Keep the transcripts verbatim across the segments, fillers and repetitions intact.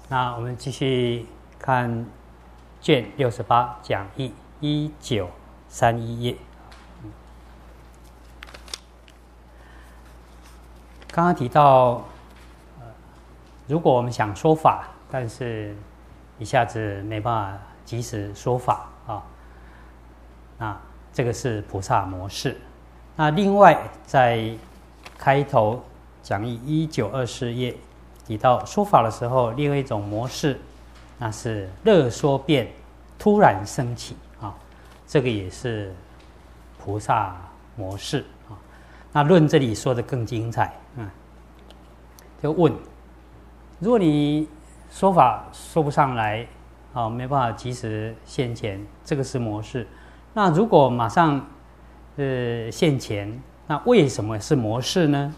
那我们继续看卷六十八讲义一九三一页。刚刚提到，呃，如果我们想说法，但是一下子没办法及时说法啊，那这个是菩萨模式。那另外在开头讲义一九二四页提到说法的时候，另外一种模式，那是热说变，突然升起啊，这个也是菩萨模式啊。那论这里说的更精彩，嗯，就问，如果你说法说不上来，啊，没办法及时现前，这个是模式。那如果马上呃现前，那为什么是模式呢？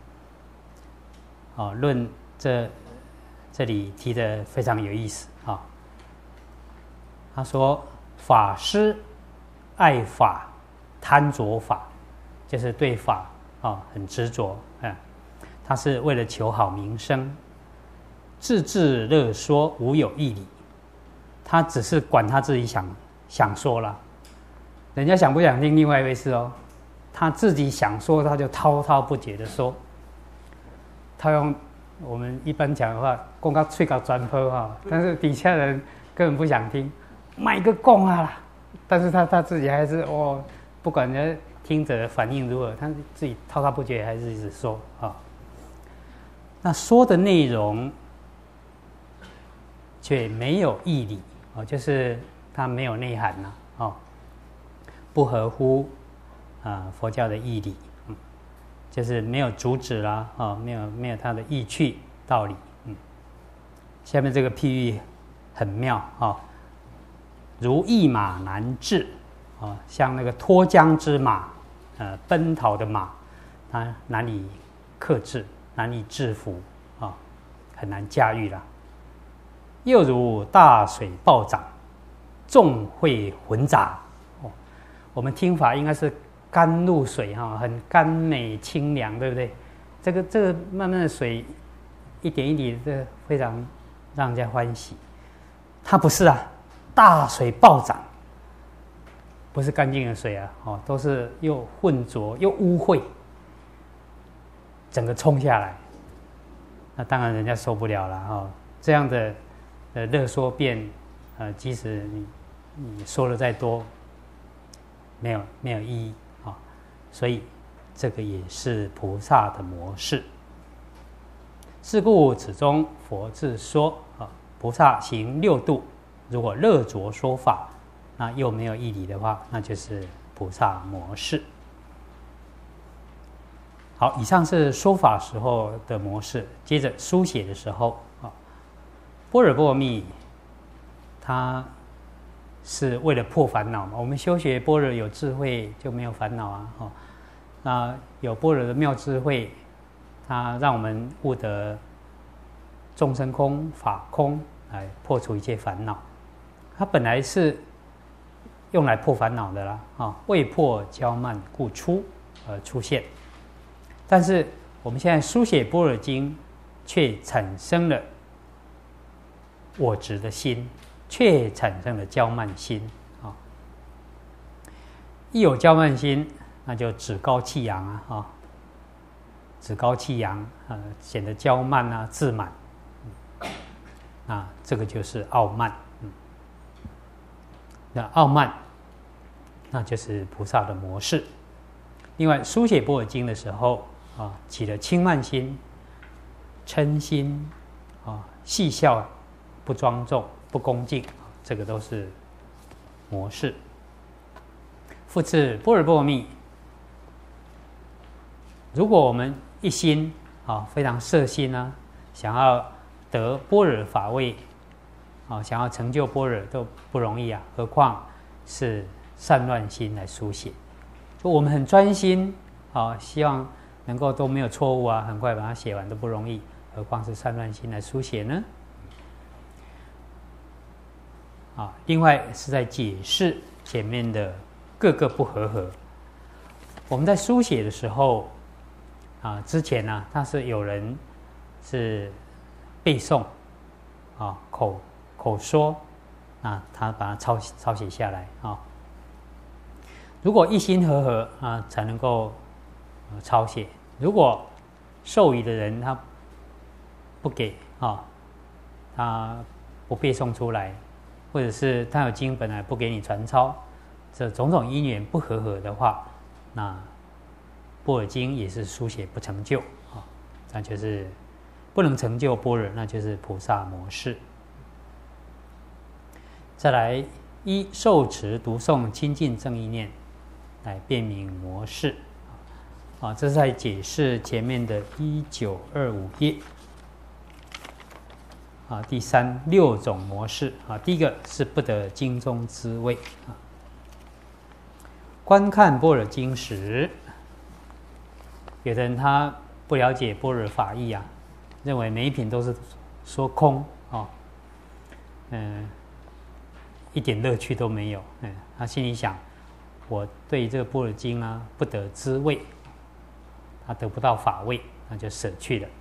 啊，论这这里提的非常有意思啊。他说，法师爱法，贪着法，就是对法啊很执着，嗯，他是为了求好名声，自自乐说，无有义理。他只是管他自己想想说了，人家想不想听另外一回事哦。他自己想说，他就滔滔不绝的说。他用我们一般讲的话，讲到嘴角转坡哈，但是底下人根本不想听，卖个供啊啦。但是他他自己还是哦，不管人家听者的反应如何，他自己滔滔不绝还是一直说啊。那说的内容却没有义理哦，就是它没有内涵呐、啊，哦，不合乎啊佛教的义理，嗯，就是没有主旨啦，哦，没有没有它的意趣道理，嗯。下面这个譬喻很妙啊、哦，如一马难治，哦，像那个脱缰之马，呃，奔逃的马，它难以克制，难以制服啊、哦，很难驾驭啦。又如大水暴涨，众会混杂。哦，我们听法应该是甘露水哈，很甘美清凉，对不对？这个这个慢慢的水，一点一滴的，非常让人家欢喜。它不是啊，大水暴涨，不是干净的水啊，哦，都是又浑浊又污秽，整个冲下来，那当然人家受不了了哦，这样的。呃，热说变，呃，即使你你说的再多，没有没有意义啊、哦，所以这个也是菩萨的模式。是故此中佛自说啊、哦，菩萨行六度，如果热着说法，那又没有义理的话，那就是菩萨模式。好，以上是说法时候的模式，接着书写的时候。般若波罗蜜，它是为了破烦恼嘛。我们修学般若有智慧，就没有烦恼啊。哦，那有般若的妙智慧，它让我们悟得众生空、法空，来破除一切烦恼。它本来是用来破烦恼的啦，啊、哦，未破骄慢故出而出现。但是我们现在书写般若经，却产生了我执的心，却产生了骄慢心啊、哦！一有骄慢心，那就趾高气扬啊！啊、哦，趾高气扬，呃，显得骄慢啊、自满，嗯、啊，这个就是傲慢。嗯，那傲慢，那就是菩萨的模式。另外，书写般若经的时候啊、哦，起了轻慢心、嗔心啊、哦，戏笑。不庄重、不恭敬，这个都是模式。复次，般若波罗蜜，如果我们一心啊，非常摄心啊，想要得般若法位啊，想要成就般若都不容易啊，何况是散乱心来书写？就我们很专心啊，希望能够都没有错误啊，很快把它写完都不容易，何况是散乱心来书写呢？啊，另外是在解释前面的各个不和合。我们在书写的时候，啊，之前呢、啊，它是有人是背诵， 啊口口说，那他把它抄抄写下来啊。如果一心和合啊，才能够抄写。如果授予的人他不给啊，他不背诵出来，或者是他有经本来不给你传抄，这种种因缘不和合的话，那般若经也是书写不成就啊，那就是不能成就般若，那就是菩萨模式。再来，依受持读诵亲近正意念来辨明模式啊，这是在解释前面的一九二五页啊，第三六种模式啊，第一个是不得经中滋味啊。观看般若经时，有的人他不了解般若法义啊，认为每一品都是说空哦，嗯，一点乐趣都没有。嗯，他心里想，我对这个般若经啊不得滋味，他得不到法味，那就舍去了。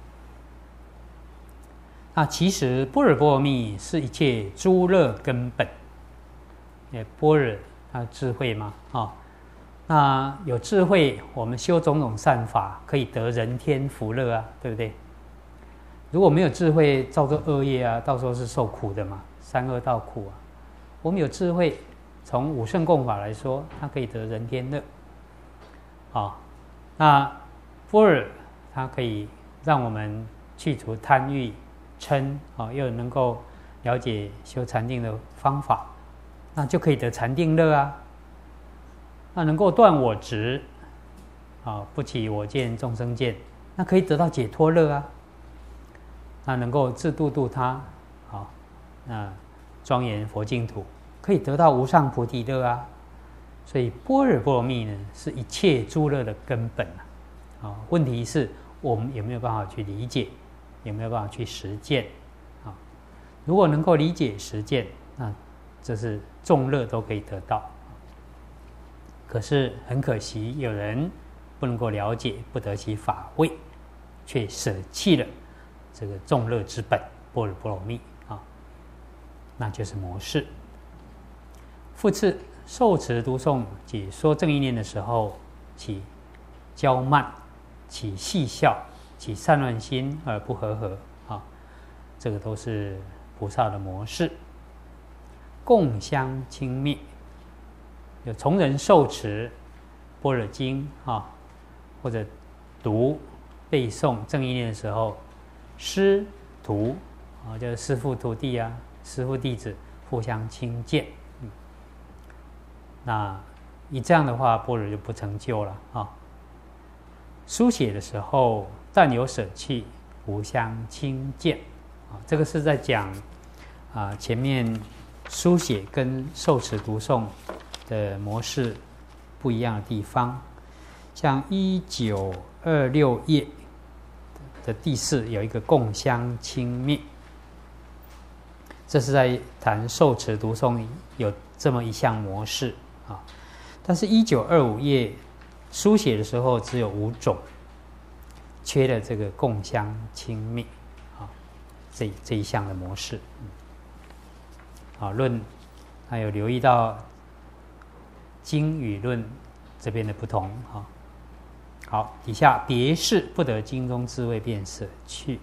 那其实般若波罗蜜是一切诸乐根本。也般若它智慧嘛，哦，那有智慧，我们修种种善法，可以得人天福乐啊，对不对？如果没有智慧，造作恶业啊，到时候是受苦的嘛，三恶道苦啊。我们有智慧，从五圣共法来说，它可以得人天乐。啊，那般若它可以让我们去除贪欲嗔啊，又能够了解修禅定的方法，那就可以得禅定乐啊。那能够断我执啊，不起我见众生见，那可以得到解脱乐啊。那能够自度度他，啊，那庄严佛净土，可以得到无上菩提乐啊。所以般若波罗蜜呢，是一切诸乐的根本啊。啊，问题是我们有没有办法去理解，有没有办法去实践啊？如果能够理解实践，那这是众乐都可以得到。可是很可惜，有人不能够了解，不得其法味，却舍弃了这个众乐之本般若波罗蜜啊，那就是模式。复次，受持读诵解说正意念的时候，起骄慢，起戏笑，起散乱心而不和合啊，这个都是菩萨的模式。共相轻蔑，有从人受持般若经啊，或者读背诵正意念的时候，师徒啊，就是师父徒弟啊，师父弟子互相轻贱。嗯，那以这样的话，般若就不成就了啊。书写的时候，但有舍弃，互相轻贱啊，这个是在讲啊前面书写跟受持读诵的模式不一样的地方。像一九二六页的第四有一个共相轻蔑，这是在谈受持读诵有这么一项模式啊。但是一九二五页书写的时候只有五种，缺了这个共相轻蔑啊这这一项的模式。啊，论还有留意到经与论这边的不同啊。好，底下别事不得经中智慧便舍去。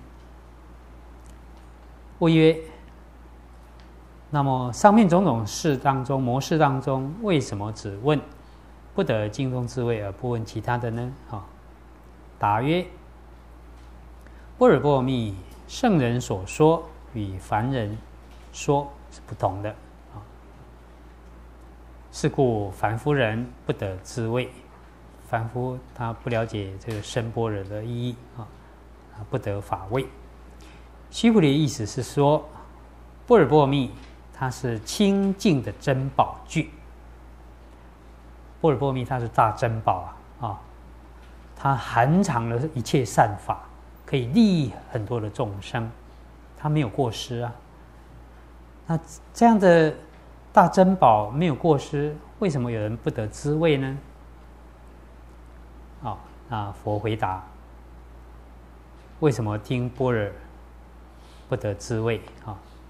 问曰：那么上面种种事当中，模式当中，为什么只问不得经中智慧而不问其他的呢？啊，答曰：般若波罗蜜圣人所说与凡人说是不同的啊。是故凡夫人不得智慧，凡夫他不了解这个深般若的意义啊，不得法味。须菩提的意思是说，般若波罗蜜它是清净的珍宝具，般若波罗蜜它是大珍宝啊啊，它含藏了一切善法，可以利益很多的众生，它没有过失啊。那这样的大珍宝没有过失，为什么有人不得滋味呢？啊，那佛回答：为什么听般若不得滋味啊？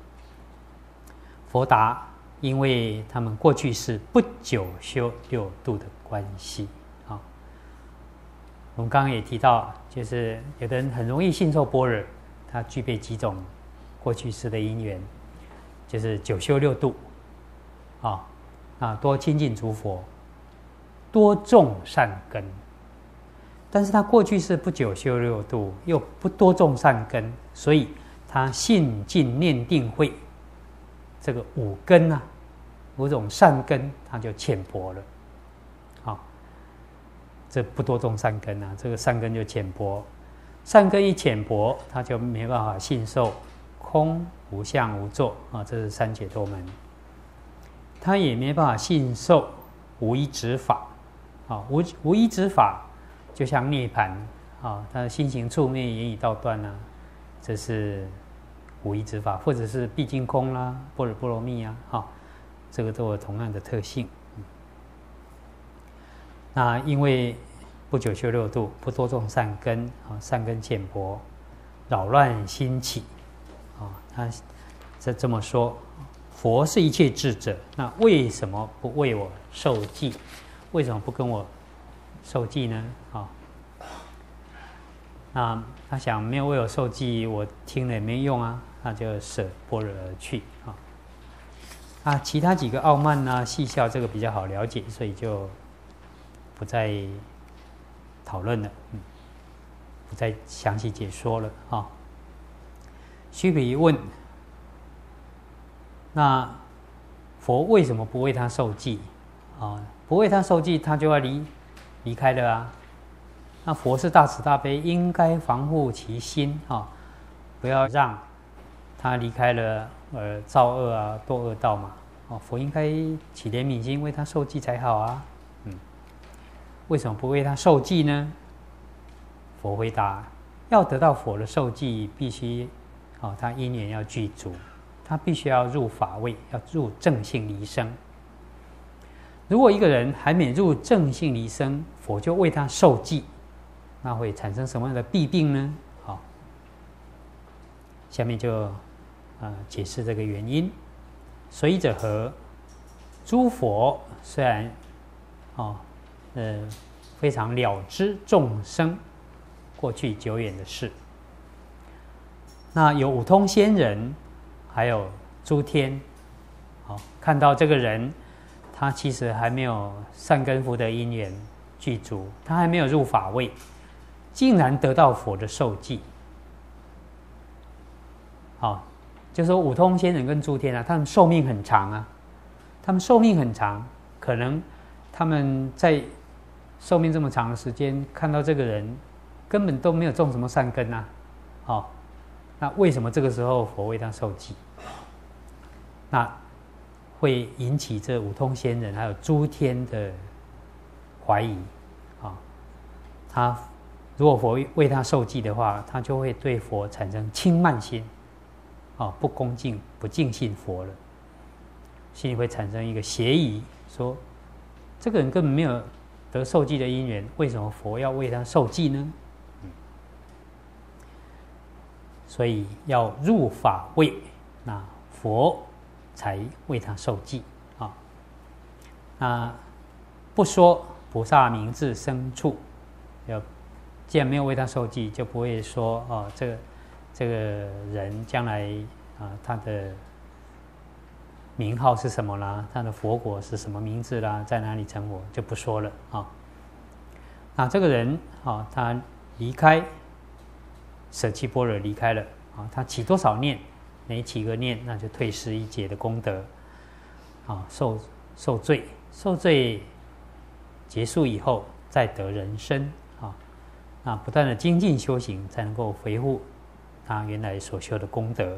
佛达，因为他们过去是不久修六度的关系啊。我们刚刚也提到，就是有的人很容易信受般若，他具备几种过去世的因缘，就是久修六度啊，啊多亲近诸佛，多种善根。但是他过去是不久修六度，又不多种善根，所以他信近念定慧这个五根啊，五种善根他就浅薄了。好，这不多种善根啊，这个善根就浅薄。善根一浅薄，他就没办法信受空无相无作啊，这是三解脱门。他也没办法信受无一执法啊，无无一执法就像涅槃啊，他的心行处灭言语道断啊，这是无一执法，或者是毕竟空啦、啊、般若波罗蜜啊，啊，这个都有同样的特性。嗯、那因为不久修六度，不多种善根啊，善根浅薄，扰乱心起啊。他这这么说，佛是一切智者，那为什么不为我受记？为什么不跟我受记呢？啊，那他想没有为我受记，我听了也没用啊，那就舍般若而去啊。啊，其他几个傲慢啊、戏笑，这个比较好了解，所以就不再讨论了，嗯，不再详细解说了啊。须菩提问：那佛为什么不为他受记啊？不为他受记，他就要离离开了啊。那佛是大慈大悲，应该防护其心啊，不要让他离开了而造恶啊、堕恶道嘛。哦，佛应该起怜悯心，为他受记才好啊。嗯，为什么不为他受记呢？佛回答：要得到佛的受记，必须哦，他因缘要具足，他必须要入法位，要入正性离生。如果一个人还没入正性离生，佛就为他受记，那会产生什么样的弊病呢？好，下面就呃解释这个原因。随者何？诸佛虽然哦呃非常了知众生过去久远的事，那有五通仙人，还有诸天，好、哦、看到这个人，他其实还没有善根福德因缘具足，他还没有入法位，竟然得到佛的受记。好、哦，就说五通仙人跟诸天啊，他们寿命很长啊，他们寿命很长，可能他们在寿命这么长的时间，看到这个人根本都没有种什么善根啊，好、哦，那为什么这个时候佛为他受记？那会引起这五通仙人还有诸天的怀疑啊、哦。他如果佛为他受记的话，他就会对佛产生轻慢心，啊、哦，不恭敬、不敬信佛了，心里会产生一个邪疑，说这个人根本没有得受记的因缘，为什么佛要为他受记呢？嗯、所以要入法位，那佛才为他受记啊。那不说菩萨名字生处，要既然没有为他受记，就不会说哦，这个这个人将来啊，他的名号是什么啦，他的佛果是什么名字啦，在哪里成佛，就不说了啊。那这个人啊，他离开舍弃般若离开了啊，他起多少念？每起个念，那就退失一劫的功德，啊，受受罪，受罪结束以后，再得人身啊，那不断的精进修行，才能够恢复他原来所修的功德。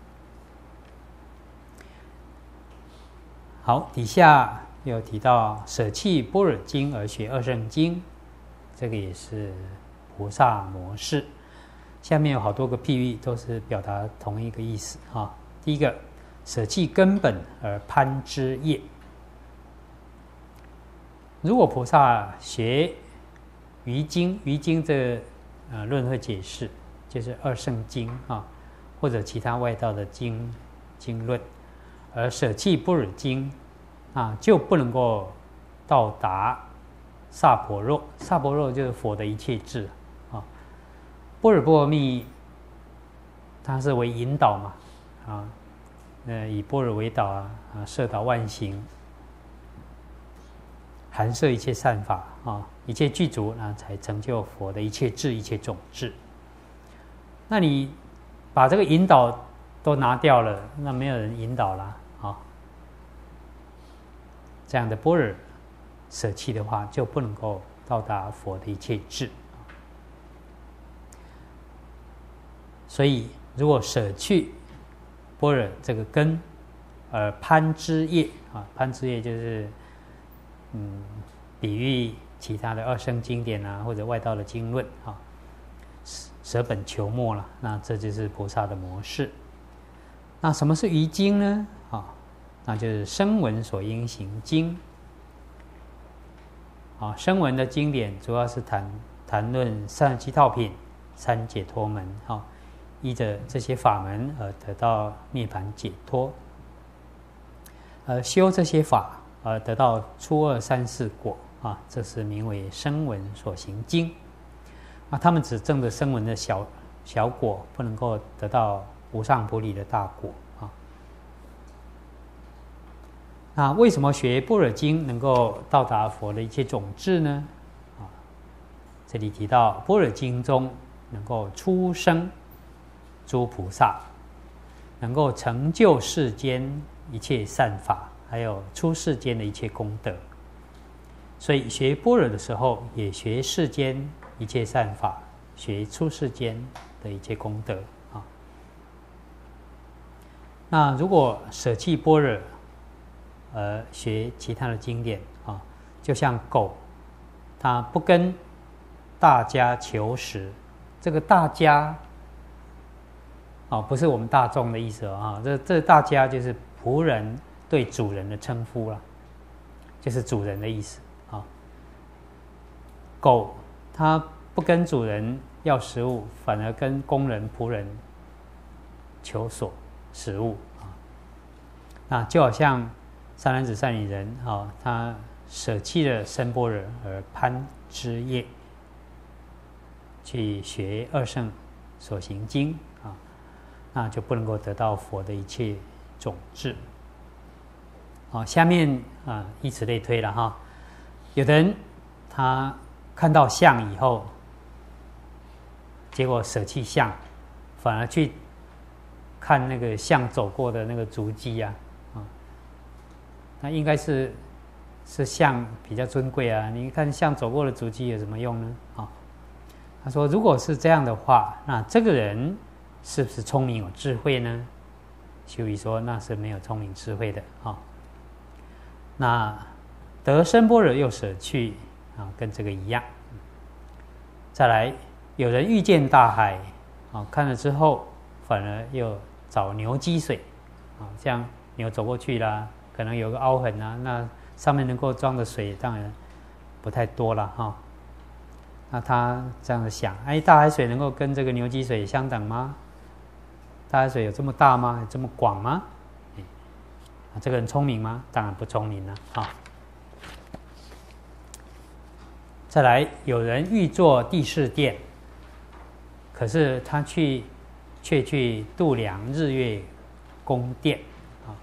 好，底下又提到舍弃般若经而学二圣经，这个也是菩萨模式。下面有好多个譬喻，都是表达同一个意思啊。第一个，舍弃根本而攀枝叶。如果菩萨学余经，余经这呃论会解释，就是二圣经啊，或者其他外道的经经论， 而舍弃般若经啊，就不能够到达萨婆若。萨婆若就是佛的一切智啊。般若波罗蜜它是为引导嘛啊，呃以般若为导啊，啊摄导万行，含摄一切善法啊，一切具足，那才成就佛的一切智、一切种智。那你把这个引导都拿掉了，那没有人引导了啊。这样的般若舍弃的话，就不能够到达佛的一切智。所以，如果舍去般若这个根，而攀枝叶啊，攀枝叶就是嗯，比喻其他的二圣经典啊，或者外道的经论啊，舍本求末了。那这就是菩萨的模式。那什么是余经呢？啊，那就是声闻所应行经。啊，声闻的经典主要是谈谈论三十七道品、三解脱门啊。依着这些法门而得到涅槃解脱，而修这些法而得到初二三四果啊，这是名为声闻所行经啊。他们只证得声闻的小小果，不能够得到无上菩提的大果啊。那为什么学般若经能够到达佛的一切种智呢？啊，这里提到般若经中能够出生诸菩萨，能够成就世间一切善法，还有出世间的一切功德。所以学般若的时候，也学世间一切善法，学出世间的一切功德啊。那如果舍弃般若，而学其他的经典啊，就像狗，它不跟大家求食，这个大家。哦，不是我们大众的意思啊，这这大家就是仆人对主人的称呼啦，就是主人的意思啊。狗它不跟主人要食物，反而跟工人、仆人求索食物啊。那就好像善男子、善女人啊，他舍弃了生般若而攀枝叶，去学二圣所行经啊。那就不能够得到佛的一切种智。好，下面啊，以此类推了哈。有的人他看到相以后，结果舍弃相，反而去看那个相走过的那个足迹啊，啊，那应该是是相比较尊贵啊。你看相走过的足迹有什么用呢？啊，他说，如果是这样的话，那这个人是不是聪明有智慧呢？修瑜说那是没有聪明智慧的啊。那得生般若又舍去啊，跟这个一样。再来，有人遇见大海啊，看了之后反而又找牛积水啊，像牛走过去啦，可能有个凹痕啊，那上面能够装的水当然不太多了哈。那他这样子想，哎，大海水能够跟这个牛积水相等吗？大海水有这么大吗？有这么广吗？啊，这个人聪明吗？当然不聪明了啊。再来，有人欲做地势殿，可是他去却去度量日月宫殿啊。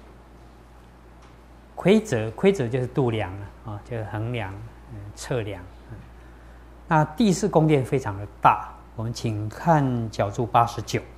规则，规则就是度量了啊，就是衡量、嗯、测量。嗯、那地势宫殿非常的大，我们请看角注八十九。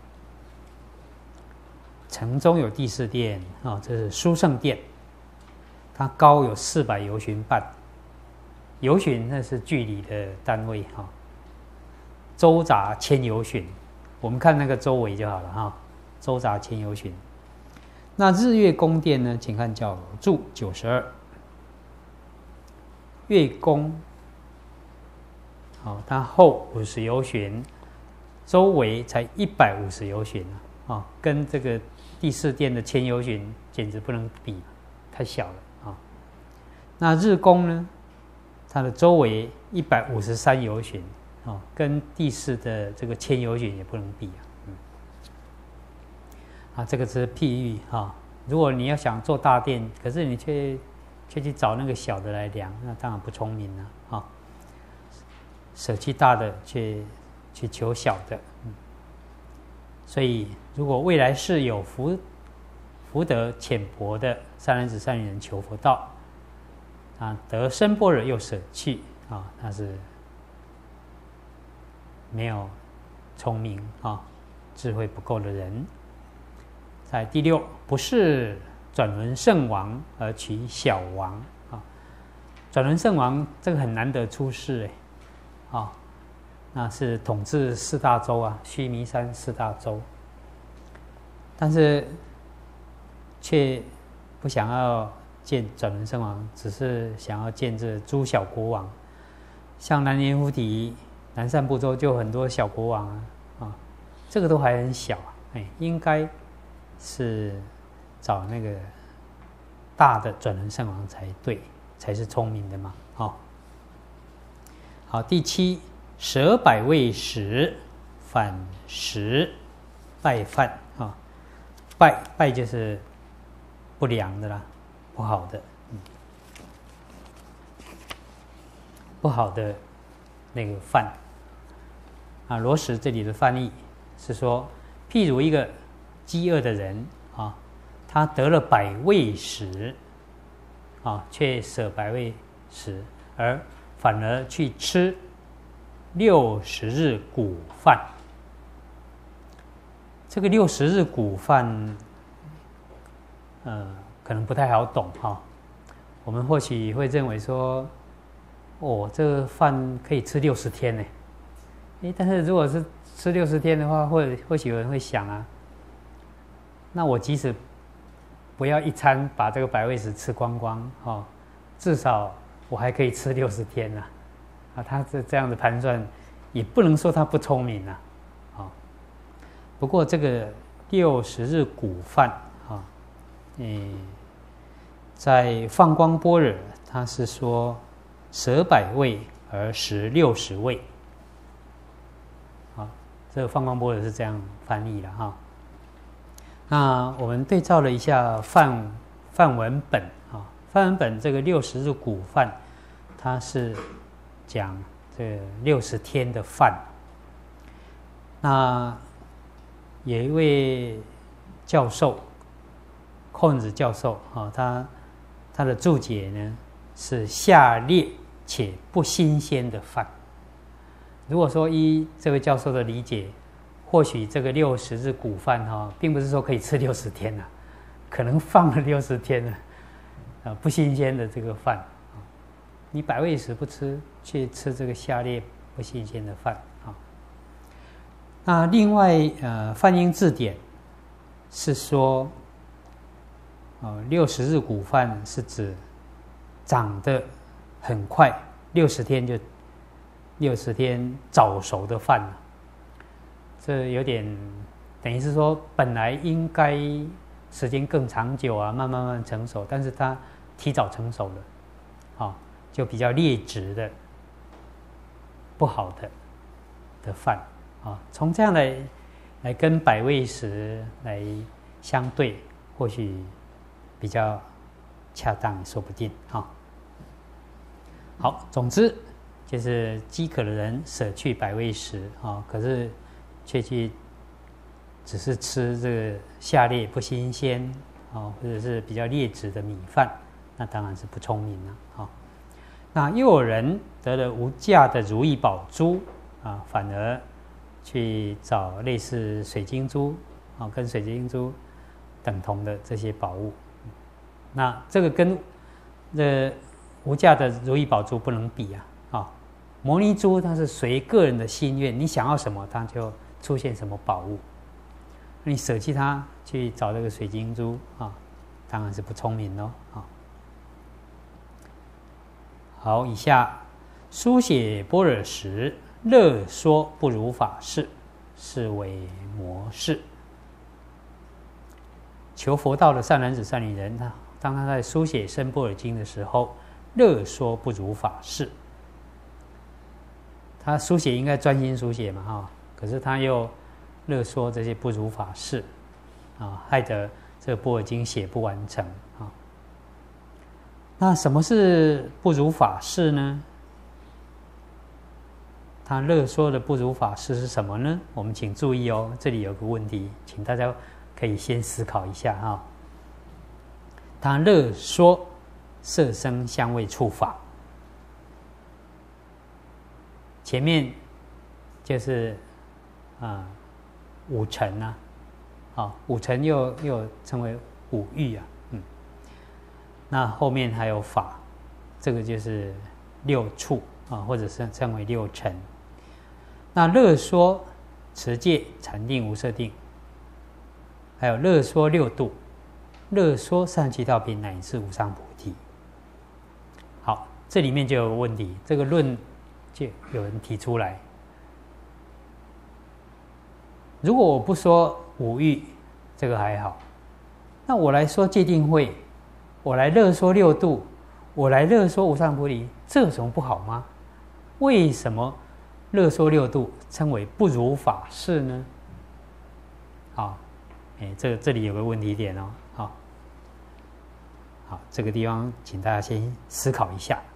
城中有地势殿啊，这是殊胜殿，它高有四百由旬半，由旬那是距离的单位哈，周匝千由旬，我们看那个周围就好了哈，周匝千由旬。那日月宫殿呢？请看角注九十二，月宫，好，它厚五十由旬，周围才一百五十由旬啊，跟这个第四殿的千由旬简直不能比，太小了啊。那日宫呢？它的周围一百五十三由旬啊，跟第四的这个千由旬也不能比啊。嗯、啊，这个是譬喻哈， 如果你要想做大殿，可是你却却去找那个小的来量，那当然不聪明了啊、哦！舍弃大的，去去求小的。嗯，所以，如果未来是有福福德浅薄的善男子善女人求佛道，啊，得生般若又舍弃啊，他是没有聪明啊，智慧不够的人。在第六，不是转轮圣王而取小王啊。转轮圣王这个很难得出世哎，啊，那是统治四大洲啊，须弥山四大洲，但是却不想要见转轮圣王，只是想要见这诸小国王。像南阎浮提、南赡部洲就很多小国王啊，啊，这个都还很小啊，哎，应该是找那个大的转轮圣王才对，才是聪明的嘛。哦，好，第七，舍百味食，反食拜饭啊、哦，拜拜就是不良的啦，不好的，嗯，不好的那个饭啊。罗什这里的翻译是说，譬如一个饥饿的人啊，他得了百味食啊，却舍百味食，而反而去吃六十日谷饭。这个六十日谷饭，呃，可能不太好懂哈、哦。我们或许会认为说，哦，这个饭可以吃六十天呢。诶，但是如果是吃六十天的话，或或许有人会想啊，那我即使不要一餐把这个百味食吃光光哦，至少我还可以吃六十天啊！啊，他这这样的盘算，也不能说他不聪明啊。哦，不过这个六十日谷饭啊，嗯，在放光般若，他是说舍百味而食六十味。啊，这个放光般若是这样翻译的哈。那我们对照了一下梵梵文本啊，梵文本这个六十日谷饭，它是讲这六十天的饭。那有一位教授，空子教授啊，他他的注解呢是下列且不新鲜的饭。如果说依这位教授的理解，或许这个六十日谷饭哈、哦，并不是说可以吃六十天啊，可能放了六十天了，啊，不新鲜的这个饭啊，你百味食不吃，去吃这个下列不新鲜的饭啊。那另外呃，梵音字典是说，呃，六十日谷饭是指长得很快，六十天就六十天早熟的饭了。这有点等于是说，本来应该时间更长久啊，慢慢慢成熟，但是它提早成熟了，啊，就比较劣质的、不好的的饭啊。从这样来来跟百味食来相对，或许比较恰当，说不定啊。好，总之就是饥渴的人舍去百味食啊，可是却去只是吃这个下列不新鲜啊，或者是比较劣质的米饭，那当然是不聪明了啊。那又有人得了无价的如意宝珠啊，反而去找类似水晶珠啊，跟水晶珠等同的这些宝物。那这个跟这无价的如意宝珠不能比啊啊！摩尼珠它是随个人的心愿，你想要什么，它就出现什么宝物。你舍弃它去找这个水晶珠啊，当然是不聪明咯啊。好，以下书写般若时，乐说不如法事，是为魔事。求佛道的善男子善女人，他当他在书写《深般若经》的时候，乐说不如法事。他书写应该专心书写嘛，哈，可是他又乐说这些不如法事，啊，害得这个般若经写不完成啊。那什么是不如法事呢？他乐说的不如法事是什么呢？我们请注意哦，这里有个问题，请大家可以先思考一下哈。他乐说色声香味触法，前面就是啊、呃、五尘啊，啊五尘又又称为五欲啊，嗯，那后面还有法，这个就是六处啊，或者是称为六尘。那乐说持戒、禅定、无色定，还有乐说六度，乐说三七道品乃至无上菩提。好，这里面就有个问题，这个论就有人提出来，如果我不说五欲，这个还好，那我来说戒定慧，我来乐说六度，我来乐说无上菩提，这有什么不好吗？为什么乐说六度称为不如法事呢？好，哎，这这里有个问题点哦，好，好，这个地方请大家先思考一下。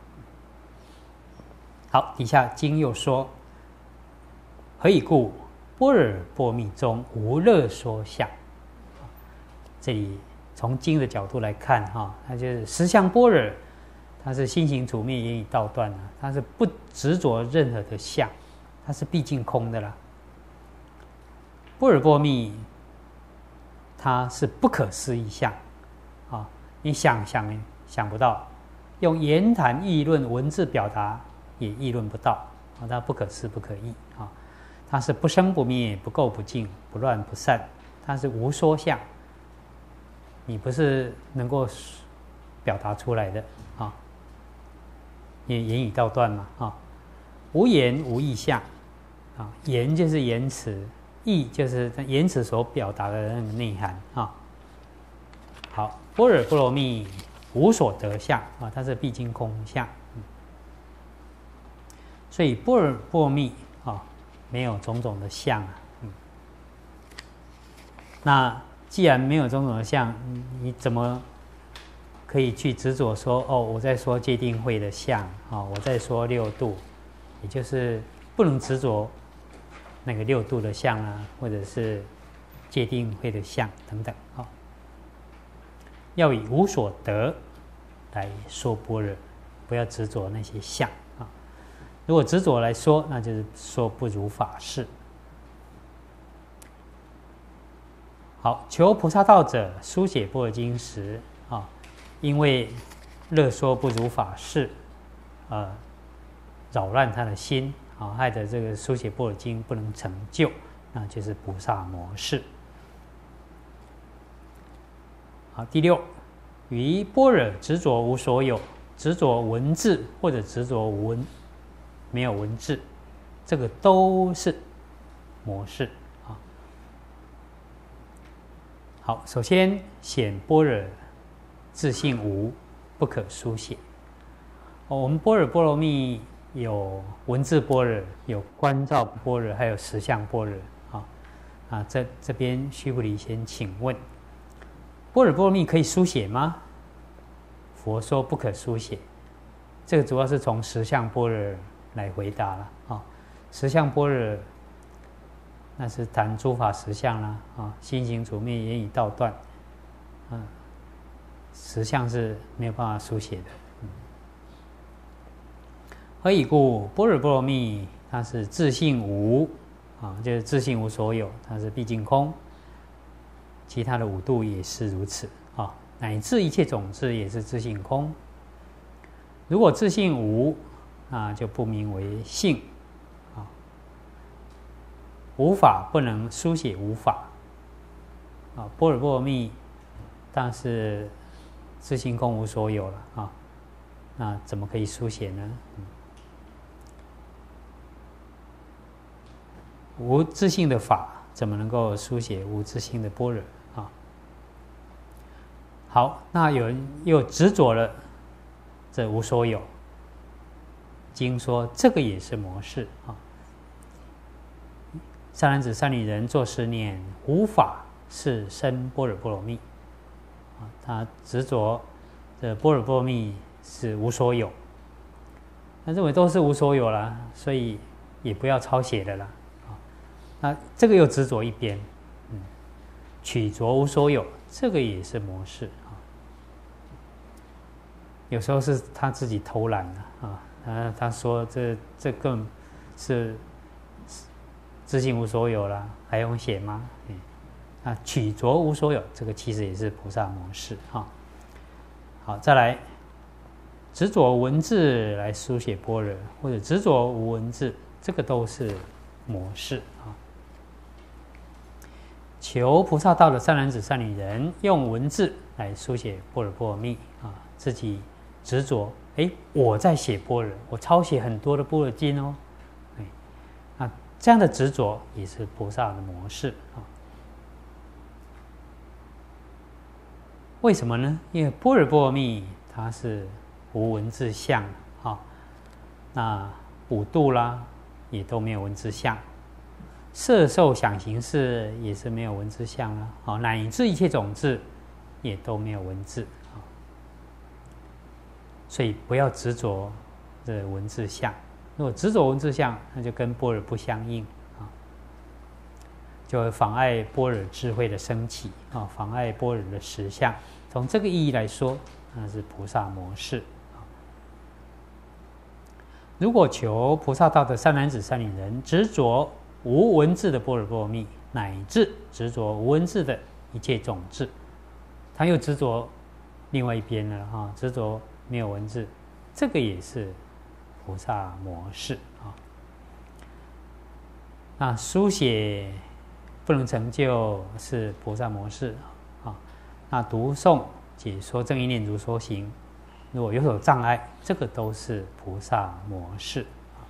好，底下经又说：何以故？般若波密中无乐说相。这里从经的角度来看，哈，它就是实相般若，它是心行处灭，言语道断啊，它是不执着任何的相。它是毕竟空的啦。般若波密，它是不可思议相啊！你想想想不到，用言谈议论文字表达也议论不到啊！它不可思不可议啊！它是不生不灭，不垢不净，不乱不散，它是无说相，你不是能够表达出来的啊！言言语道断嘛啊！无言无义相。啊，言就是言辞，义就是言辞所表达的那个内涵啊。好，般若波罗蜜无所得相啊，它是毕竟空相，嗯、所以般若波罗蜜啊没有种种的相啊。嗯、那既然没有种种的相，你怎么可以去执着说哦，我在说戒定慧的相啊，我在说六度，也就是不能执着那个六度的相啊，或者是戒定慧的相等等啊，要以无所得来说般若，不要执着那些相啊。如果执着来说，那就是说不如法事。好，求菩萨道者书写般若经时啊，因为乐说不如法事，呃，扰乱他的心。啊，害得这个书写般若经不能成就，那就是菩萨模式。好，第六，于般若执着无所有，执着文字或者执着文没有文字，这个都是模式啊。好，首先显般若自性无，不可书写。哦，我们般若波罗蜜有文字般若，有观照般若，还有实相般若啊啊！这这边须菩提先请问，般若波罗蜜可以书写吗？佛说不可书写，这个主要是从实相般若来回答了啊。实相般若那是谈诸法实相啦啊，心行处灭，言语道断，啊，实相是没有办法书写的。何以故？般若波罗蜜它是自性无啊，就是自性无所有，它是毕竟空。其他的五度也是如此啊，乃至一切种子也是自性空。如果自性无，那就不名为性啊。无法不能书写无法啊，般若波罗蜜但是自性空无所有了啊，那怎么可以书写呢？嗯无自性的法怎么能够书写无自性的般若啊？好，那有人又执着了这无所有，经说这个也是模式啊。善男子、善女人，作是念：无法是生般若波罗蜜啊，他执着的般若波罗蜜是无所有，他认为都是无所有啦，所以也不要抄写的啦。啊，那这个又执着一边，嗯，取着无所有，这个也是模式啊。有时候是他自己偷懒了啊，他他说这这更是自性无所有啦，还用写吗？嗯，啊，取着无所有，这个其实也是菩萨模式哈。好，再来。执着文字来书写般若，或者执着无文字，这个都是模式啊。求菩萨道的善男子、善女人，用文字来书写般若波罗蜜啊，自己执着，哎，我在写般若，我抄写很多的般若经哦，哎，那这样的执着也是菩萨的模式啊。为什么呢？因为般若波罗蜜它是无文字相啊，那五度啦也都没有文字相，色受想行识也是没有文字相啦，啊，乃至一切种子也都没有文字啊，所以不要执着这文字相，如果执着文字相，那就跟般若不相应啊，就会妨碍般若智慧的升起啊，妨碍般若的实相。从这个意义来说，那是菩萨模式。如果求菩萨道的善男子、善女人，执着无文字的般若波罗蜜，乃至执着无文字的一切种子，他又执着另外一边了哈，执着没有文字，这个也是菩萨模式啊。那书写不能成就是菩萨模式啊。那读诵、解说、正意念、如说行，如果有所障碍，这个都是菩萨模式。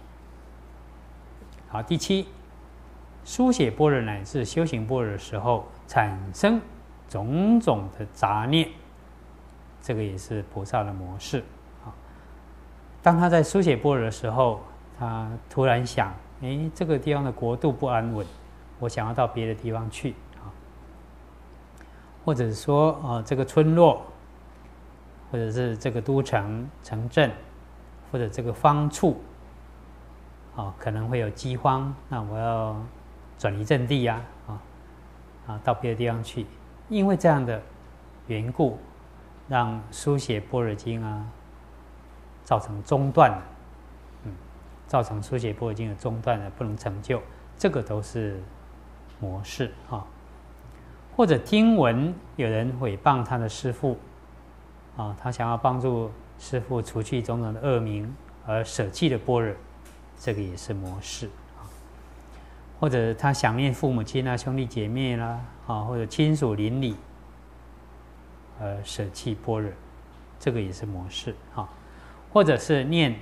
好，第七，书写般若乃至修行般若的时候，产生种种的杂念，这个也是菩萨的模式。当他在书写般若的时候，他突然想，哎，这个地方的国度不安稳，我想要到别的地方去啊，或者说啊，这个村落，或者是这个都城、城镇，或者这个方处，啊，可能会有饥荒，那我要转移阵地呀，啊，啊，到别的地方去。因为这样的缘故，让书写般若经啊，造成中断，嗯，造成书写般若经的中断了，不能成就，这个都是模式啊。或者听闻有人诽谤他的师父。啊，他想要帮助师父除去种种的恶名，而舍弃了般若，这个也是模式啊。或者他想念父母亲啊、兄弟姐妹啦，啊，或者亲属邻里，而舍弃般若，这个也是模式啊。或者是念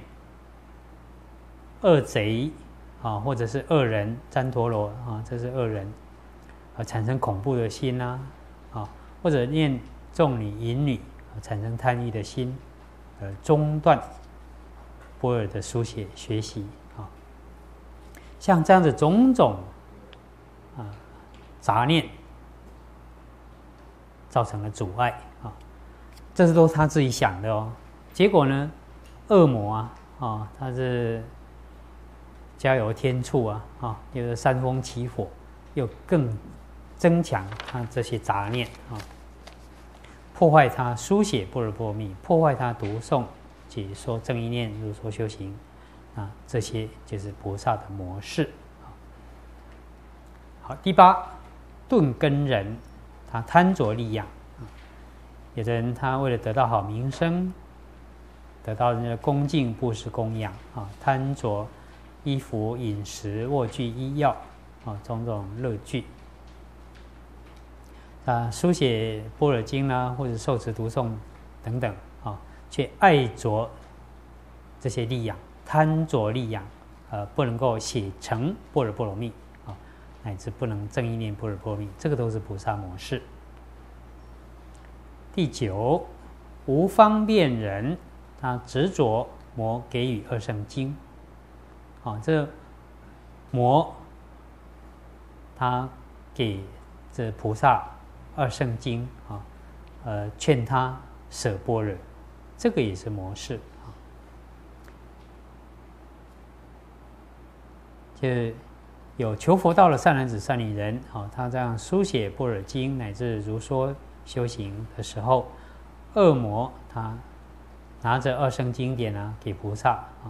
恶贼啊，或者是恶人旃陀罗啊，这是恶人，而产生恐怖的心啦，啊，或者念众女淫女。产生贪欲的心，而中断般若的书写学习啊，像这样的种种啊杂念，造成了阻碍啊，这是都是他自己想的哦。结果呢，恶魔啊啊，他是加油添醋啊啊，又是煽风起火，又更增强他这些杂念啊。破坏他书写般若波罗蜜，破坏他读诵、解说、正意念、如说修行，啊，这些就是菩萨的模式。好，第八，钝根人，他贪着利养。有的人他为了得到好名声，得到人家的恭敬、布施、供养啊，贪着衣服、饮食、卧具、医药啊，种种乐具。啊，书写般若经啦，或者受持读诵等等啊，却爱着这些利养，贪着利养，呃，不能够写成般若波罗蜜啊，乃至不能正意念般若波罗蜜，这个都是菩萨模式。第九，无方便人，他执着魔给予二圣经，啊，这魔他给这菩萨二圣经啊， 呃劝他舍般若，这个也是模式。就有求佛道的善男子、善女人，哦，他这样书写般若经乃至如说修行的时候，恶魔他拿着二圣经典啊给菩萨啊。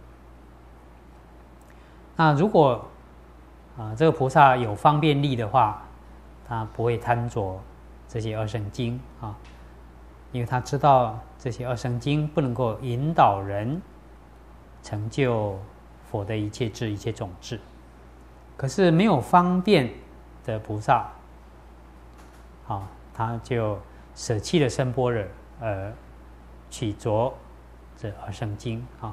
那如果啊这个菩萨有方便力的话，他不会贪着这些二圣经啊，因为他知道这些二圣经不能够引导人成就佛的一切智、一切种智。可是没有方便的菩萨，啊，他就舍弃了生般若，而取着这二圣经啊。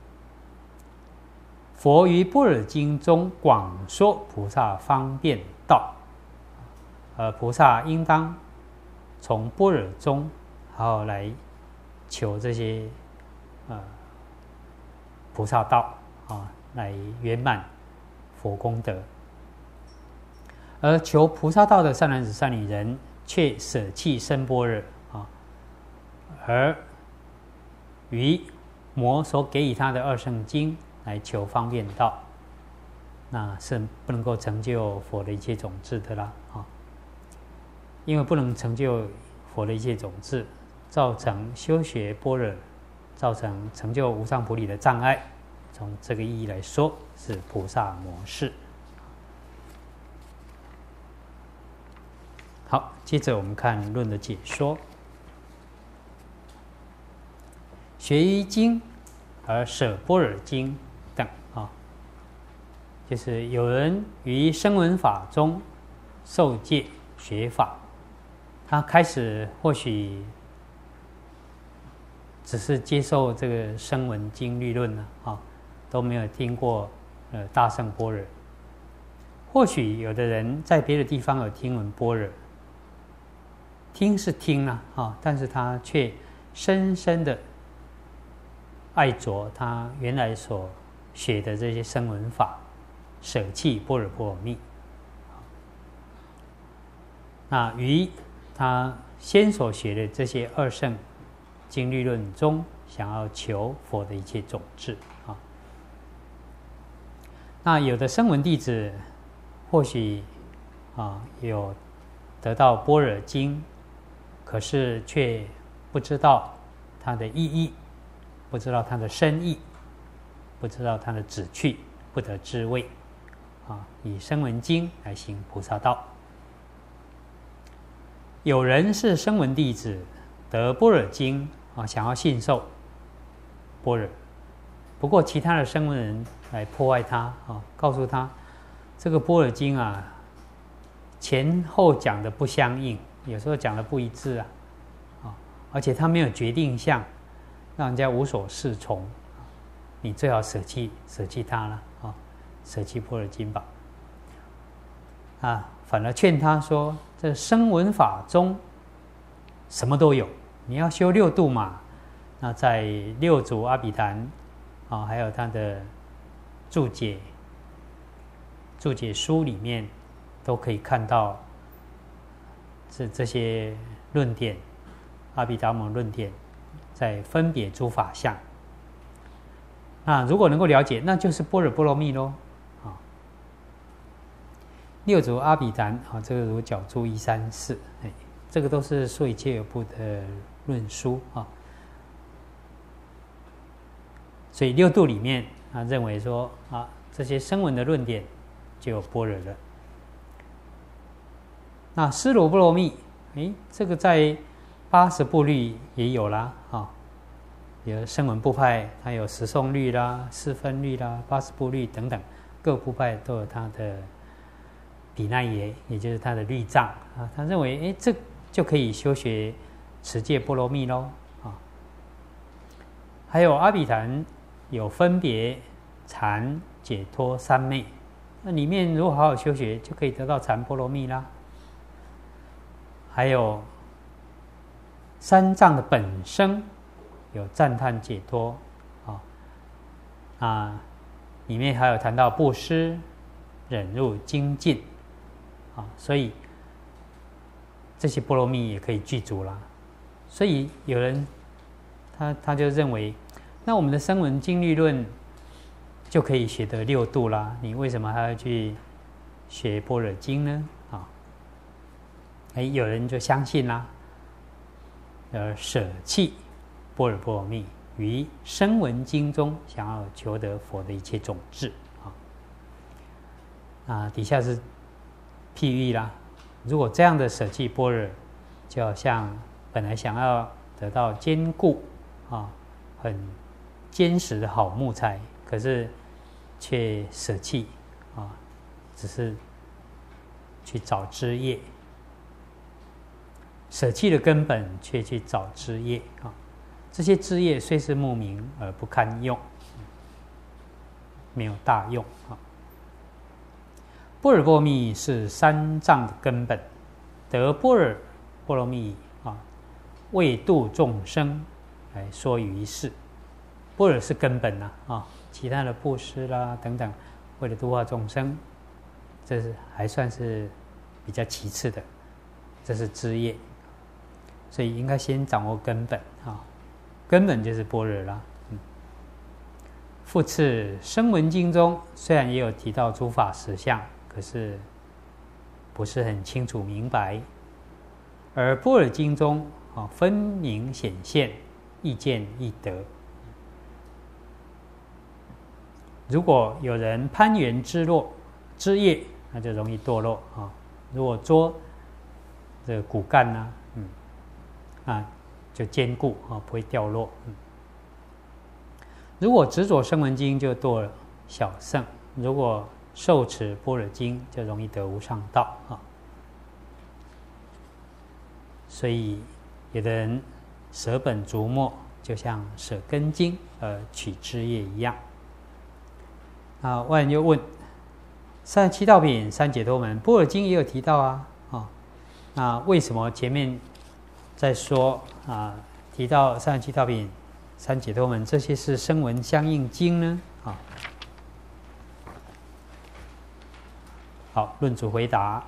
佛于般若经中广说菩萨方便道，而菩萨应当从般若中好好来求这些呃菩萨道啊，来圆满佛功德。而求菩萨道的善男子、善女人，却舍弃生般若啊，而于魔所给予他的二圣经来求方便道，那是不能够成就佛的一切种智的啦啊！因为不能成就佛的一切种智，造成修学般若，造成成就无上菩提的障碍。从这个意义来说，是菩萨模式。好，接着我们看论的解说。学一经而舍般若经等啊，就是有人于声闻法中受戒学法，他开始或许只是接受这个声闻经律论呢啊，都没有听过呃大乘般若。或许有的人在别的地方有听闻般若，听是听了啊，但是他却深深的爱着他原来所学的这些声闻法，舍弃般若波罗蜜。那于他先所学的这些二圣经律论中，想要求佛的一切种智啊。那有的声闻弟子或许啊有得到般若经，可是却不知道它的意义，不知道它的深意，不知道它的旨趣，不得知味啊，以声闻经来行菩萨道。有人是声闻弟子，得般若经啊，想要信受般若，不过其他的声闻人来破坏他啊，告诉他这个般若经啊，前后讲的不相应，有时候讲的不一致啊，啊，而且他没有决定相，让人家无所适从，你最好舍弃舍弃它了啊，舍弃般若经吧。啊，反而劝他说，这声闻法中什么都有，你要修六度嘛，那在六祖阿毗昙啊，还有他的注解注解书里面，都可以看到这这些论点，阿毗达摩论点在分别诸法相。那如果能够了解，那就是般若波罗蜜咯。啊，六祖阿毗昙啊，这个如角注一三四，哎，这个都是说一切有部的论书啊。所以六度里面啊，认为说啊，这些声闻的论点就有般若了。那尸罗波罗蜜，哎，这个在八十部律也有啦啊。有声闻部派，它有十诵律啦、四分律啦、八十部律等等，各部派都有它的比奈耶，也就是它的律藏啊。他认为，哎，这就可以修学持戒波罗蜜咯啊。还有阿毗昙有分别、禅、解脱三昧，那里面如果好好修学，就可以得到禅波罗蜜啦。还有三藏的本生。有赞叹解脱啊，啊，里面还有谈到布施、忍辱、精进啊，所以这些波罗蜜也可以具足啦。所以有人他他就认为，那我们的声闻经律论就可以学得六度啦，你为什么还要去学般若经呢？啊，哎，有人就相信啦，而舍弃般若波罗蜜，于声闻经中想要求得佛的一切种智啊。啊，底下是譬喻啦，如果这样的舍弃般若，就好像本来想要得到坚固啊、很坚实的好木材，可是却舍弃啊，只是去找枝叶，舍弃了根本，却去找枝叶啊。这些枝叶虽是木名而不堪用，没有大用啊。般若波罗蜜是三藏的根本，得般若波罗蜜啊，为度众生来说于世。般若是根本呐啊，其他的布施啦等等，为了度化众生，这是还算是比较其次的，这是枝叶，所以应该先掌握根本啊，根本就是般若啦。嗯，复次，声闻经中虽然也有提到诸法实相，可是不是很清楚明白，而般若经中啊，分明显现，易见易得。如果有人攀援枝落枝叶，那就容易堕落啊。如果捉这个骨干呢、啊，嗯，啊，就坚固啊，不会掉落。嗯，如果执着声闻经，就堕小圣；如果受持般若经，就容易得无上道啊。所以，有的人舍本逐末，就像舍根茎而取枝叶一样。啊，外人就问：三十七道品、三解脱门，般若经也有提到啊，啊，那为什么前面在说啊，提到三十七道品、三解脱门这些是声闻相应经呢？啊，好，论主回答：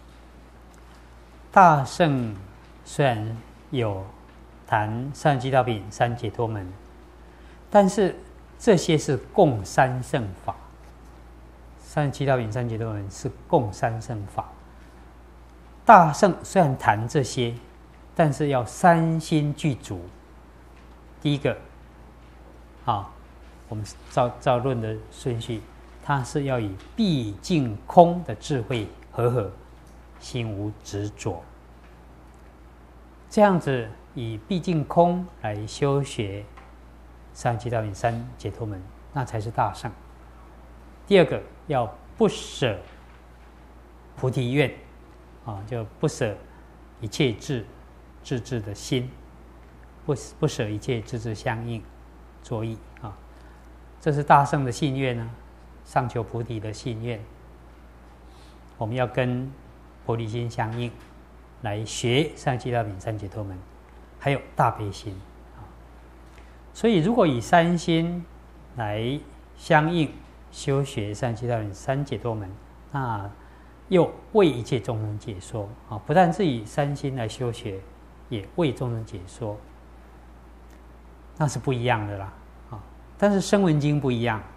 大圣虽然有谈三十七道品、三解脱门，但是这些是共三圣法。三十七道品、三解脱门是共三圣法。大圣虽然谈这些，但是要三心具足。第一个，啊，我们照照论的顺序，它是要以毕竟空的智慧和合，心无执着。这样子以毕竟空来修学三十七道品、三解脱门，那才是大圣。第二个，要不舍菩提愿啊，就不舍一切智智智的心，不不舍一切智智相应作意啊，这是大圣的信愿呢、啊，上求菩提的信愿。我们要跟菩提心相应，来学三十七道品、三解脱门，还有大悲心啊。所以，如果以三心来相应修学三十七道品、三解脱门，那又为一切众生解说啊！不但是以三心来修学，也为众生解说，那是不一样的啦啊！但是声闻经不一样，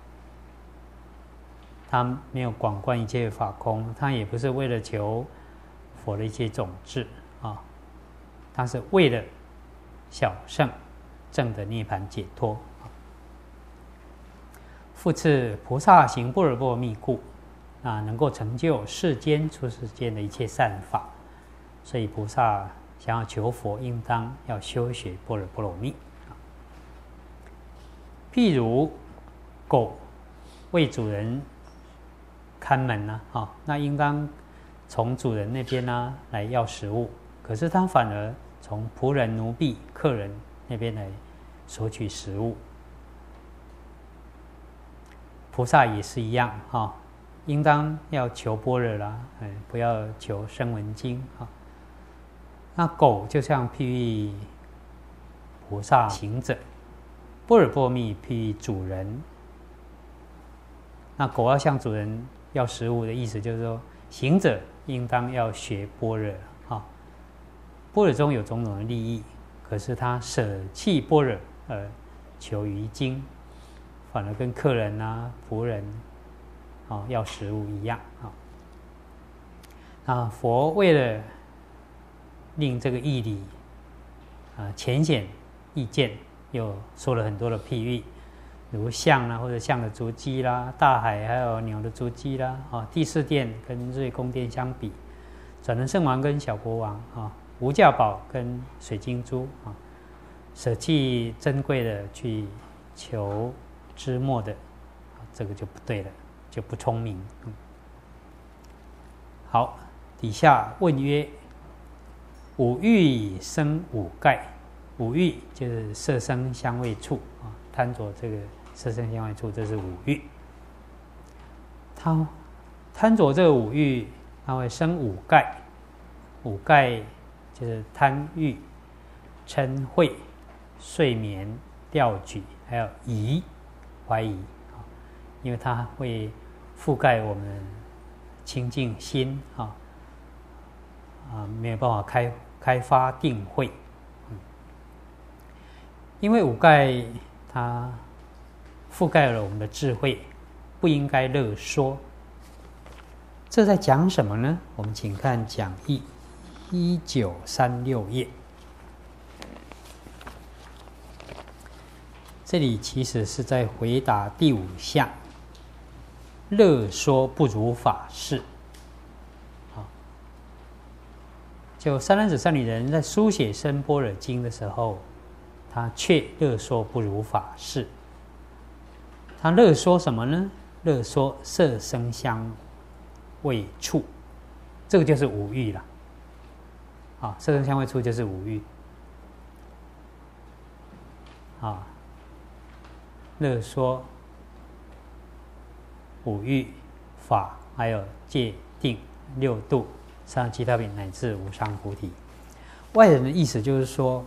它没有广观一切法空，它也不是为了求佛的一切种智啊，它是为了小圣证的涅槃解脱。复次，菩萨行般若波罗蜜故，啊，能够成就世间出世间的一切善法，所以菩萨想要求佛，应当要修学般若波罗蜜。譬如狗为主人看门呢、啊，啊，那应当从主人那边呢、啊、来要食物，可是他反而从仆人、奴婢、客人那边来索取食物。菩萨也是一样哈、哦，应当要求般若啦，哎，不要求声闻经啊、哦。那狗就像譬喻菩萨行者，般若波罗蜜譬喻主人。那狗要向主人要食物的意思，就是说行者应当要学般若啊、哦。 般若中有种种的利益，可是他舍弃般若而求于经，反而跟客人啊、仆人啊要食物一样啊。那佛为了令这个义理啊浅显易见，又说了很多的譬喻，如象啦，或者象的足迹啦，大海还有鸟的足迹啦，啊，第四殿跟瑞宫殿相比，转轮圣王跟小国王啊，无价宝跟水晶珠啊，舍弃珍贵的去求知末的，这个就不对了，就不聪明。嗯、好，底下问曰：五欲生五盖，五欲就是色声香味触啊，贪着这个色声香味触，这是五欲。他贪着这个五欲，它会生五盖。五盖就是贪欲、嗔恚、睡眠、掉举，还有疑、怀疑啊，因为它会覆盖我们清净心啊，啊，没有办法开开发定慧。嗯，因为五盖它覆盖了我们的智慧，不应该乐说。这在讲什么呢？我们请看讲义一九三六页。这里其实是在回答第五项，乐说不如法事。就三男子三女人在书写深般若经的时候，他却乐说不如法事。他乐说什么呢？乐说色声香味触，这个就是五欲了。啊，色声香味触就是五欲。啊，乐说五欲法，还有戒定六度、三七道品乃至无上菩提。外人的意思就是说，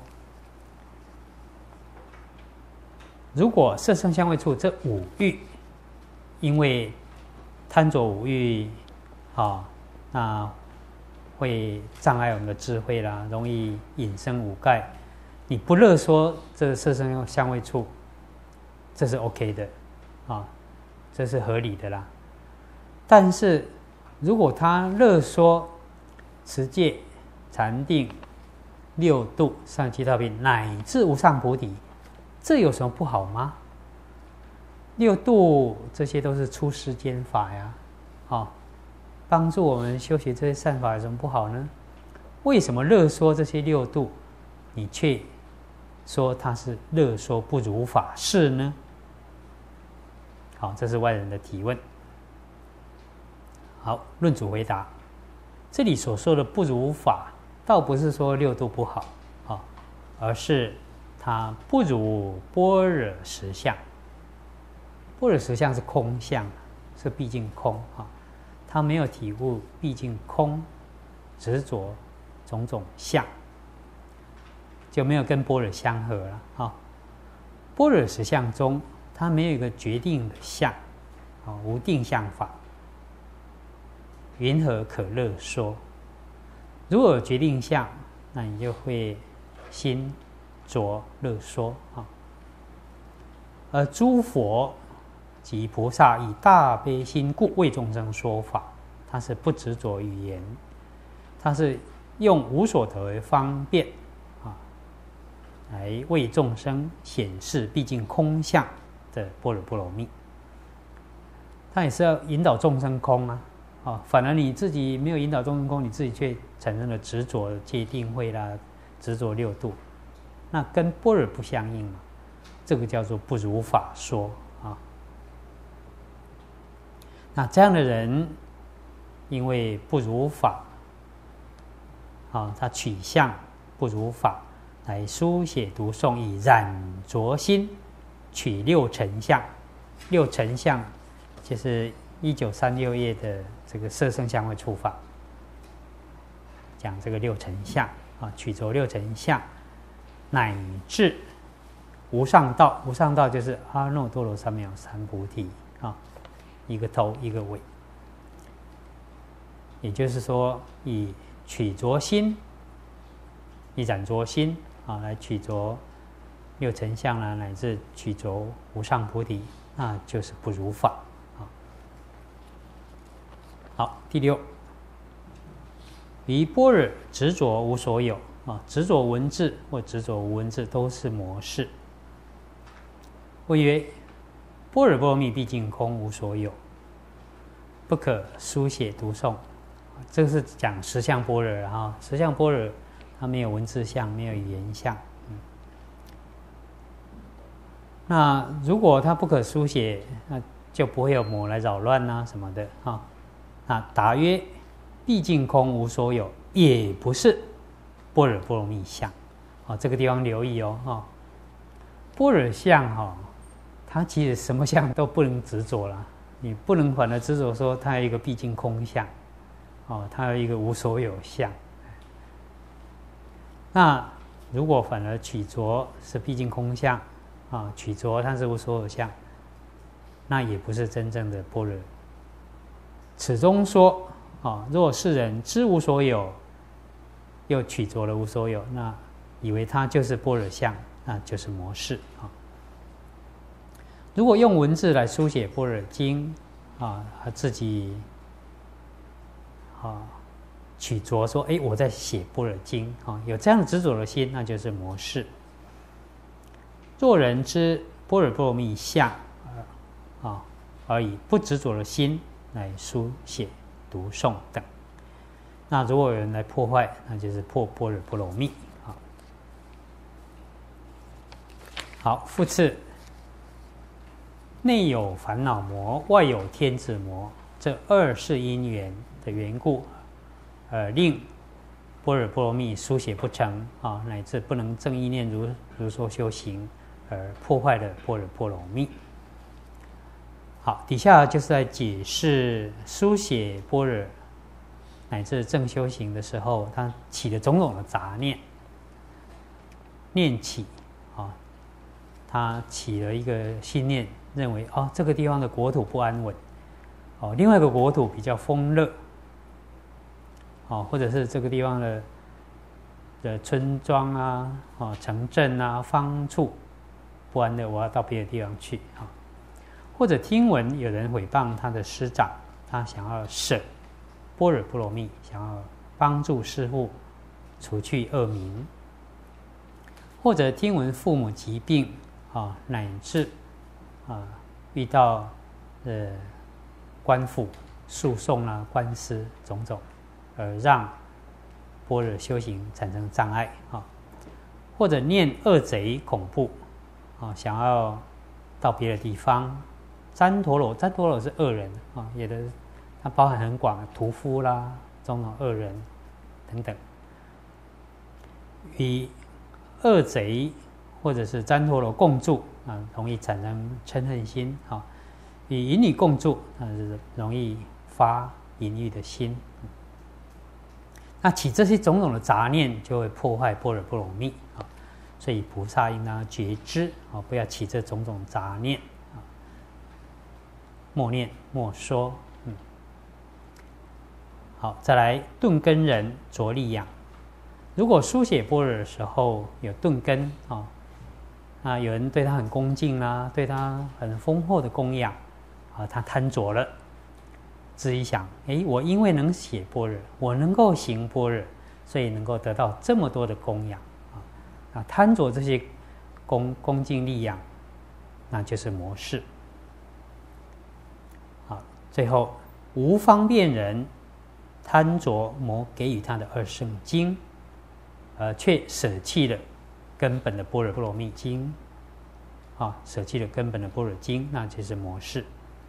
如果色声香味触这五欲，因为贪着五欲，啊，那会障碍我们的智慧啦，容易引生五盖。你不乐说这色声香味触，这是 OK 的，啊，这是合理的啦。但是如果他乐说持戒、禅定、六度、上七道品乃至无上菩提，这有什么不好吗？六度这些都是出世间法呀，啊，帮助我们修学这些善法有什么不好呢？为什么乐说这些六度，你却说它是乐说不如法事呢？好，这是外人的提问。好，论主回答，这里所说的不如法，倒不是说六度不好啊，而是它不如般若实相。般若实相是空相，是毕竟空啊，他没有体悟毕竟空，执着种种相，就没有跟般若相合了啊。般若实相中，它没有一个决定的相啊，无定相法，云何可乐说？如果有决定相，那你就会心着乐说啊。而诸佛及菩萨以大悲心故为众生说法，他是不执着语言，他是用无所得为方便啊，来为众生显示毕竟空相的般若波罗蜜。他也是要引导众生空啊，啊，反而你自己没有引导众生空，你自己却产生了执着戒定慧啦，执着六度，那跟般若不相应嘛，这个叫做不如法说啊。那这样的人，因为不如法，啊，他取向不如法，来书写读诵，以染着心，取六尘相。六尘相就是一九三六页的这个色声香味触法，讲这个六尘相啊，取着六尘相，乃至无上道。无上道就是阿耨多罗三藐三菩提啊。一个头一个尾，也就是说，以取着心一展着心啊，来取着六尘相啦，乃至取着无上菩提，那就是不如法啊。好，第六，于般若执着无所有啊，执着文字或执着无文字都是魔事。谓曰：般若波罗蜜毕竟空无所有，不可书写读诵。这个是讲实相般若啊，实相般若它没有文字相，没有语言相。嗯，那如果它不可书写，那就不会有魔来扰乱啊什么的啊。那答曰：毕竟空无所有，也不是般若波罗蜜相。啊，这个地方留意哦，哈，般若相哈，它其实什么相都不能执着了，你不能反而执着说它有一个毕竟空相。哦，它有一个无所有相。那如果反而取着是毕竟空相，啊，取着它是无所有相，那也不是真正的般若。此中说，啊，若世人知无所有，又取着了无所有，那以为它就是般若相，那就是魔事啊。如果用文字来书写般若经，啊，他自己。啊，取着说，哎，我在写般若经啊，有这样的执着的心，那就是魔事。若人知般若波罗蜜相啊而以不执着的心来书写、读诵等，那如果有人来破坏，那就是破般若波罗蜜啊。好，复次，内有烦恼魔，外有天子魔，这二是因缘的缘故，呃，令般若波罗蜜书写不成啊，乃至不能正意念如如说修行，而破坏了般若波罗蜜。好，底下就是在解释书写般若乃至正修行的时候，他起的种种的杂念，念起啊，他起了一个信念，认为哦，这个地方的国土不安稳。哦，另外一个国土比较丰乐，哦，或者是这个地方的的村庄啊、哦城镇啊、方处不安乐，我要到别的地方去啊。或者听闻有人诽谤他的师长，他想要舍般若波罗蜜，想要帮助师父除去恶名。或者听闻父母疾病啊，乃至啊遇到呃。官府诉讼啊、官司种种，而让般若修行产生障碍啊，或者念恶贼恐怖啊，想要到别的地方，旃陀罗，旃陀罗是恶人啊，有的它包含很广，屠夫啦，种种恶人等等，与恶贼或者是旃陀罗共住啊，容易产生嗔恨心啊。与淫女共住，那是容易发淫欲的心。那起这些种种的杂念，就会破坏般若波罗蜜啊。所以菩萨应当觉知啊，不要起这种种杂念啊。默念默说，嗯。好，再来顿根人着力养。如果书写般若的时候有顿根啊，那有人对他很恭敬啦、啊，对他很丰厚的供养。啊，他贪着了，自己想，哎，我因为能写般若，我能够行般若，所以能够得到这么多的供养啊。啊，贪着这些恭恭敬力养，那就是魔事。好，最后无方便人贪着魔给予他的二圣经，呃，却舍弃了根本的般若波罗蜜经，啊，舍弃了根本的般若经，那就是魔事。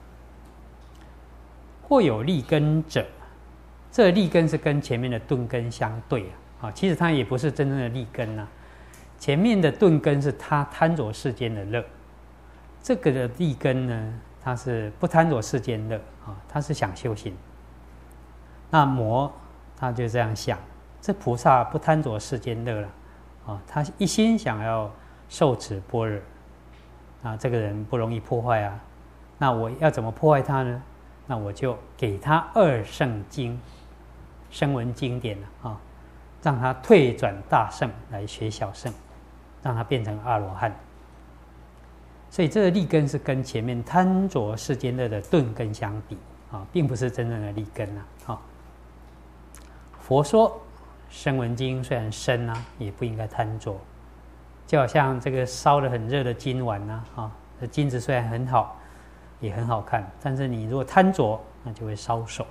或有利根者，这利根是跟前面的顿根相对啊，其实它也不是真正的利根啊。前面的顿根是他贪着世间的乐，这个的利根呢，它是不贪着世间乐啊，他是想修行。那魔他就这样想，这菩萨不贪着世间乐了啊，他一心想要受持般若，啊，这个人不容易破坏啊。那我要怎么破坏他呢？那我就给他二圣经，声闻经典啊， 让他退转大圣来学小圣，让他变成阿罗汉。所以这个利根是跟前面贪着世间乐的钝根相比啊，并不是真正的利根啊。啊，佛说声闻经虽然深啊，也不应该贪着。就好像这个烧得很热的金碗呐，啊，这金子虽然很好，也很好看，但是你如果贪着，那就会烧手。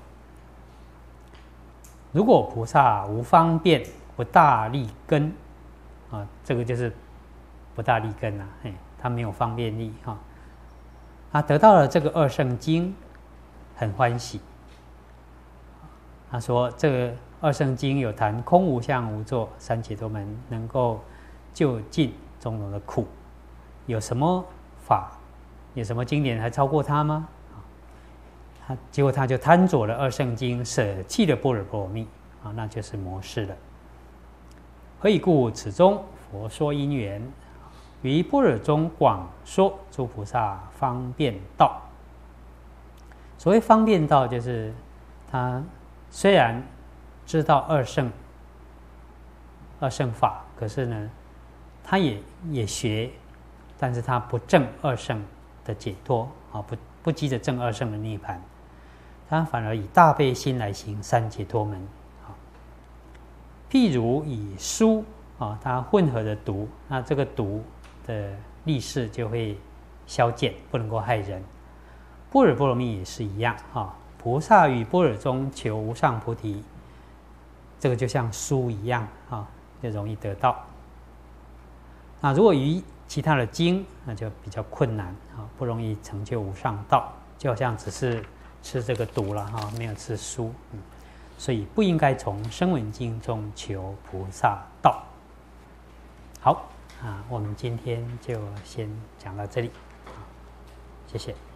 如果菩萨无方便，不大利根，啊，这个就是不大利根啊，哎，他没有方便力哈，他得到了这个二圣经，很欢喜。他说这个二圣经有谈空无相无作三解脱门，能够就尽种种的苦，有什么法，有什么经典还超过它吗？他结果他就贪着了二圣经，舍弃了般若波罗蜜啊，那就是魔事了。何以故？此中佛说因缘，于般若中广说诸菩萨方便道。所谓方便道，就是他虽然知道二圣二圣法，可是呢，他也也学，但是他不证二圣的解脱啊，不不急着证二圣的涅槃，他反而以大悲心来行三解脱门啊。譬如以书啊，他混合的读，那这个读的力士就会消减，不能够害人。般若波罗蜜也是一样啊，菩萨于般若中求无上菩提，这个就像书一样啊，就容易得到。那如果于其他的经，那就比较困难啊，不容易成就无上道，就好像只是吃这个读了哈，没有吃书，嗯，所以不应该从声闻经中求菩萨道。好啊，我们今天就先讲到这里，谢谢。